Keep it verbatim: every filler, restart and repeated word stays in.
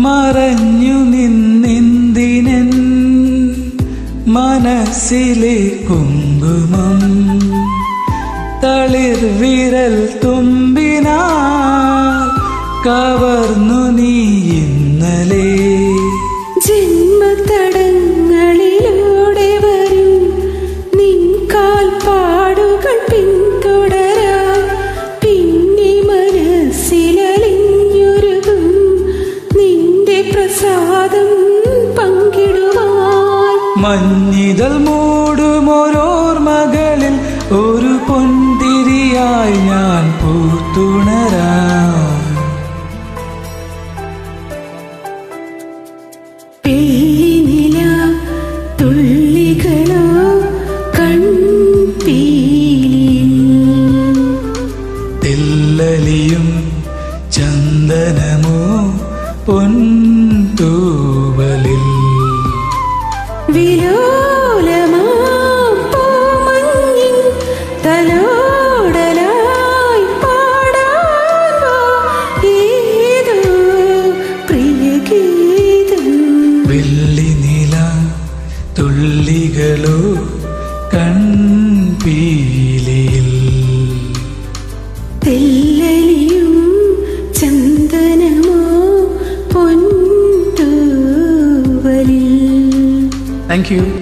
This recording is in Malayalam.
മറഞ്ഞു നിന്നെന്തിനൻ മനസ്സിലെ കുങ്കുമം തളിർ വിരൽ തുമ്പിനാൽ കവർന്നു നീ ഇന്നലെ. ജന്മതടങ്ങളിലൂടെ വരും നിൻ കാൽപ്പാടുകൾ പിന്തുടരാൻ പിന്നെ മനസ്സിലലിഞ്ഞുരുകും നിന്റെ പ്രസാദം പങ്കിടുവാൻ. മഞ്ഞിതൾ മൂടുമോരോർമകളിൽ ഒരു പൊന്തിരിയായി ഞാൻ പൂത്തുണരാം. പെയ്നില തുള്ളികളോ കൺപീലിൽ തെല്ലലിയും ചന്ദനമോ പൊൻതൂവലിൽ വിലോലമാം പൂമഞ്ഞിൻ തലോടലായി പാടാൻ ഏതോ പ്രിയഗീതം. വെള്ളിനില തുള്ളികളോ കൺപീലിയിൽ തെല്ലലിയും ചന്ദനമോ പൊൻതൂവലിൽ. Thank you.